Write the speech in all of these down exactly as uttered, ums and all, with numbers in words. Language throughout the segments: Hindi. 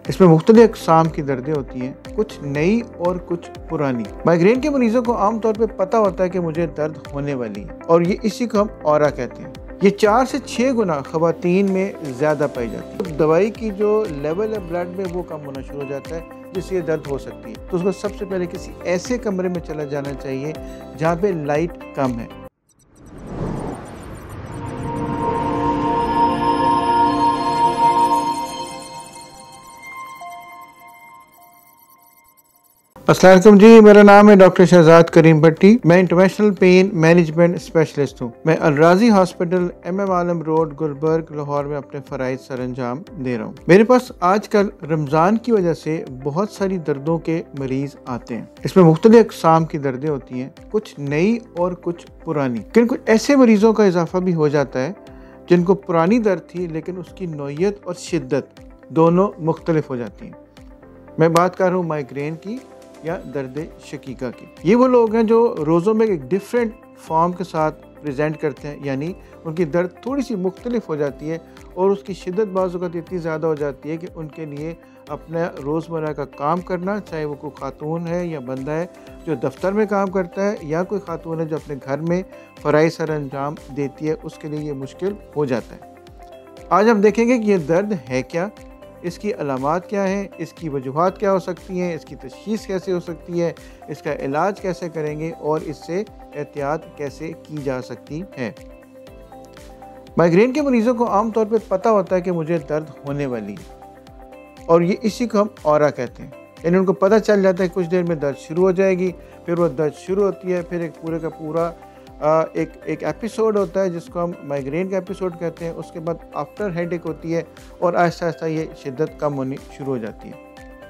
इसमें मुख्तलिफ अक़साम की दर्दें होती हैं, कुछ नई और कुछ पुरानी। माइग्रेन के मरीजों को आमतौर पर पता होता है कि मुझे दर्द होने वाली है और ये इसी को हम ऑरा कहते हैं। ये चार से छः गुना ख़वातीन में ज़्यादा पाई जाती है। तो दवाई की जो लेवल है ब्लड में वो कम होना शुरू हो जाता है, जिससे ये दर्द हो सकती है। तो उसको सबसे पहले किसी ऐसे कमरे में चला जाना चाहिए जहाँ पे लाइट कम है। अस्सलाम वालेकुम जी, मेरा नाम है डॉक्टर शहजाद करीम भट्टी। मैं इंटरनेशनल पेन मैनेजमेंट स्पेशलिस्ट हूँ। मैं Alrazi hospital M M Alam road Gulberg Lahore में अपने फ़राइज़ सर अंजाम दे रहा हूँ। मेरे पास आजकल रमज़ान की वजह से बहुत सारी दर्दों के मरीज आते हैं। इसमें मुख्तलिफ अक़साम की दर्दें होती हैं, कुछ नई और कुछ पुरानी। लेकिन कुछ ऐसे मरीजों का इजाफा भी हो जाता है जिनको पुरानी दर्द थी लेकिन उसकी नौयत और शिद्दत दोनों मुख्तलिफ हो जाती हैं। मैं बात कर रहा हूँ माइग्रेन की या दर्द शकीका की। ये वो लोग हैं जो रोज़ों में एक डिफरेंट फॉर्म के साथ प्रेजेंट करते हैं, यानी उनकी दर्द थोड़ी सी मुख्तलिफ हो जाती है और उसकी शिद्दत बाज़ वक़्त इतनी ज़्यादा हो जाती है कि उनके लिए अपना रोज़मर्रा का काम करना, चाहे वो कोई खातून है या बंदा है जो दफ्तर में काम करता है या कोई खातून है जो अपने घर में फ़राइज़ सर अंजाम देती है, उसके लिए ये मुश्किल हो जाता है। आज हम देखेंगे कि ये दर्द है क्या, इसकी अलामात क्या हैं, इसकी वजूहात क्या हो सकती हैं, इसकी तशख़ीस कैसे हो सकती है, इसका इलाज कैसे करेंगे और इससे एहतियात कैसे की जा सकती है। माइग्रेन के मरीज़ों को आमतौर पर पता होता है कि मुझे दर्द होने वाली है और ये इसी को हम ऑरा कहते हैं। यानी उनको पता चल जाता है कुछ देर में दर्द शुरू हो जाएगी, फिर वो दर्द शुरू होती है, फिर एक पूरे का पूरा आ, एक एक एपिसोड होता है जिसको हम माइग्रेन का एपिसोड कहते हैं। उसके बाद आफ्टर हेडेक होती है और आहिस्ता आहिस्ता ये शिद्दत कम होनी शुरू हो जाती है।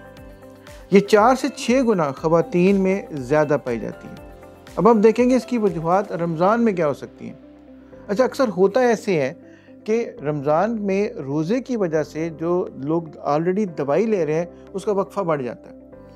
ये चार से छः गुना ख़वातीन में ज़्यादा पाई जाती है। अब हम देखेंगे इसकी वजूहात रमज़ान में क्या हो सकती हैं। अच्छा, अक्सर होता ऐसे है कि रमज़ान में रोज़े की वजह से जो लोग ऑलरेडी दवाई ले रहे हैं उसका वक्फ़ा बढ़ जाता है,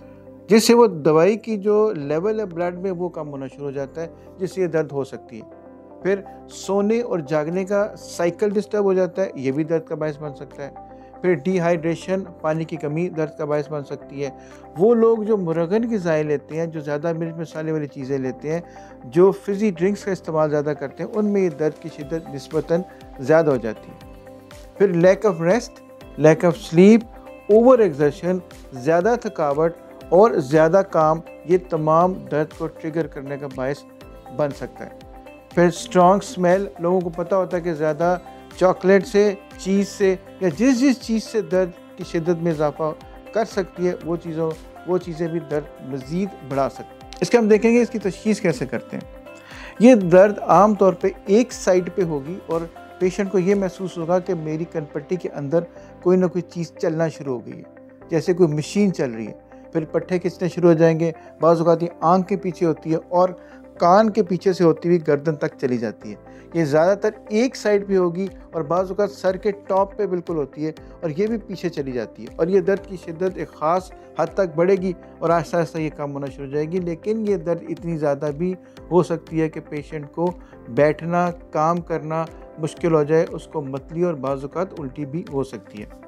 जिससे वो दवाई की जो लेवल है ब्लड में वो कम होना शुरू हो जाता है, जिससे ये दर्द हो सकती है। फिर सोने और जागने का साइकिल डिस्टर्ब हो जाता है, ये भी दर्द का बायस बन सकता है। फिर डिहाइड्रेशन, पानी की कमी दर्द का बायस बन सकती है। वो लोग जो मुरगन ग़िज़ाएँ लेते हैं, जो ज़्यादा मिर्च मसाले वाली चीज़ें लेते हैं, जो फिज़ी ड्रिंक्स का इस्तेमाल ज़्यादा करते हैं, उनमें ये दर्द की शिद्दत निस्बतन ज़्यादा हो जाती है। फिर lack of rest, lack of sleep, over exertion, ज़्यादा थकावट और ज़्यादा काम, ये तमाम दर्द को ट्रिगर करने का बायस बन सकता है। फिर स्ट्रॉन्ग स्मेल, लोगों को पता होता है कि ज़्यादा चॉकलेट से, चीज़ से या जिस जिस चीज़ से दर्द की शिद्दत में इजाफा कर सकती है वो चीज़ों वो चीज़ें भी दर्द मज़ीद बढ़ा सकती हैं। इसके हम देखेंगे इसकी तशख़ीस कैसे करते हैं। ये दर्द आम तौर पे एक साइड पे होगी और पेशेंट को ये महसूस होगा कि मेरी कनपट्टी के अंदर कोई ना कोई चीज़ चलना शुरू हो गई है, जैसे कोई मशीन चल रही है। फिर पट्टे खिंचने शुरू हो जाएंगे, बाज़ औक़ात ये आँख के पीछे होती है और कान के पीछे से होती हुई गर्दन तक चली जाती है। ये ज़्यादातर एक साइड पे होगी और बाज़ औक़ात सर के टॉप पे बिल्कुल होती है और ये भी पीछे चली जाती है। और ये दर्द की शिद्दत एक ख़ास हद तक बढ़ेगी और आहिस्ता आहिस्ता ये कम होना शुरू हो जाएगी। लेकिन ये दर्द इतनी ज़्यादा भी हो सकती है कि पेशेंट को बैठना, काम करना मुश्किल हो जाए, उसको मतली और बाज़ औक़ात उल्टी भी हो सकती है।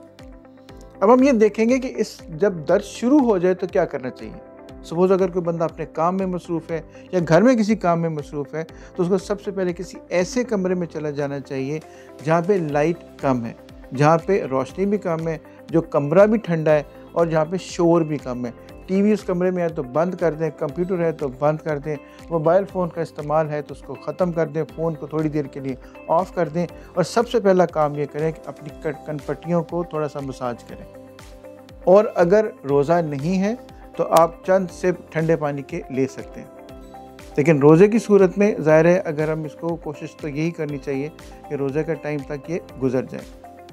अब हम ये देखेंगे कि इस जब दर्द शुरू हो जाए तो क्या करना चाहिए। सपोज़ अगर कोई बंदा अपने काम में मसरूफ़ है या घर में किसी काम में मसरूफ़ है तो उसको सबसे पहले किसी ऐसे कमरे में चला जाना चाहिए जहाँ पे लाइट कम है, जहाँ पे रोशनी भी कम है, जो कमरा भी ठंडा है और जहाँ पे शोर भी कम है। टीवी उस कमरे में है तो बंद कर दें, कंप्यूटर है तो बंद कर दें, मोबाइल फ़ोन का इस्तेमाल है तो उसको ख़त्म कर दें, फ़ोन को थोड़ी देर के लिए ऑफ़ कर दें और सबसे पहला काम ये करें कि अपनी कनपट्टियों को थोड़ा सा मसाज करें। और अगर रोज़ा नहीं है तो आप चंद सिप ठंडे पानी के ले सकते हैं। लेकिन रोज़े की सूरत में ज़ाहिर है अगर हम इसको कोशिश तो यही करनी चाहिए कि रोज़े का टाइम तक ये गुजर जाए।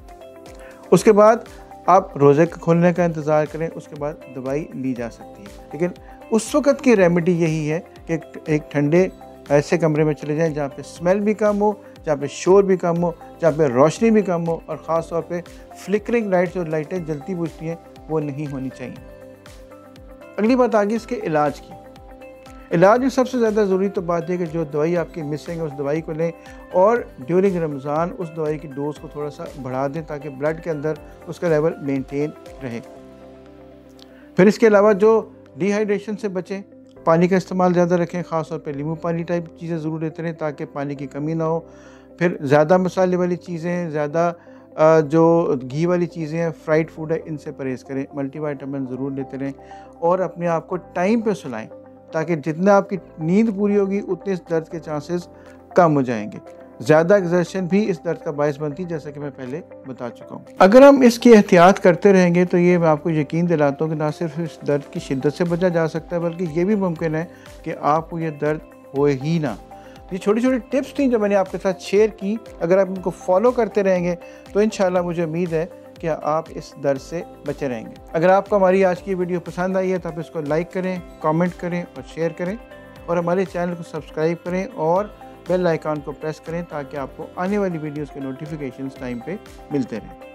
उसके बाद आप रोज़े के खुलने का इंतज़ार करें, उसके बाद दवाई ली जा सकती है। लेकिन उस वक़्त की रेमेडी यही है कि एक ठंडे ऐसे कमरे में चले जाएं जहाँ पे स्मेल भी कम हो, जहाँ पे शोर भी कम हो, जहाँ पे रोशनी भी कम हो और ख़ास तौर पे फ्लिकरिंग लाइट्स और लाइटें जलती बुझती हैं वो नहीं होनी चाहिए। अगली बात आ गई इसके इलाज की। इलाज में सबसे ज़्यादा ज़रूरी तो बात है कि जो दवाई आपकी मिसिंग है उस दवाई को लें और ड्यूरिंग रमज़ान उस दवाई की डोज़ को थोड़ा सा बढ़ा दें ताकि ब्लड के अंदर उसका लेवल मेंटेन रहे। फिर इसके अलावा जो डिहाइड्रेशन से बचें, पानी का इस्तेमाल ज़्यादा रखें, ख़ास तौर पे नींबू पानी टाइप चीज़ें ज़रूर लेते रहें ताकि पानी की कमी ना हो। फिर ज़्यादा मसाले वाली चीज़ें, ज़्यादा जो घी वाली चीज़ें हैं, फ्राइड फूड है, इनसे परहेज़ करें। मल्टीविटामिन ज़रूर लेते रहें और अपने आप को टाइम पे सुलाएं ताकि जितना आपकी नींद पूरी होगी उतने इस दर्द के चांसेस कम हो जाएंगे। ज़्यादा एक्सर्शन भी इस दर्द का बायस बनती है, जैसा कि मैं पहले बता चुका हूँ। अगर हम इसकी एहतियात करते रहेंगे तो ये मैं आपको यकीन दिलाता हूँ कि ना सिर्फ इस दर्द की शिद्दत से बचा जा सकता है, बल्कि ये भी मुमकिन है कि आपको ये दर्द हो ही ना। ये छोटी छोटी टिप्स थी जो मैंने आपके साथ शेयर की। अगर आप इनको फॉलो करते रहेंगे तो इंशाल्लाह मुझे उम्मीद है कि आप इस दर्द से बचे रहेंगे। अगर आपको हमारी आज की वीडियो पसंद आई है तो आप इसको लाइक करें, कमेंट करें और शेयर करें, और हमारे चैनल को सब्सक्राइब करें और बेल आइकॉन को प्रेस करें ताकि आपको आने वाली वीडियोस के नोटिफिकेशंस टाइम पे मिलते रहें।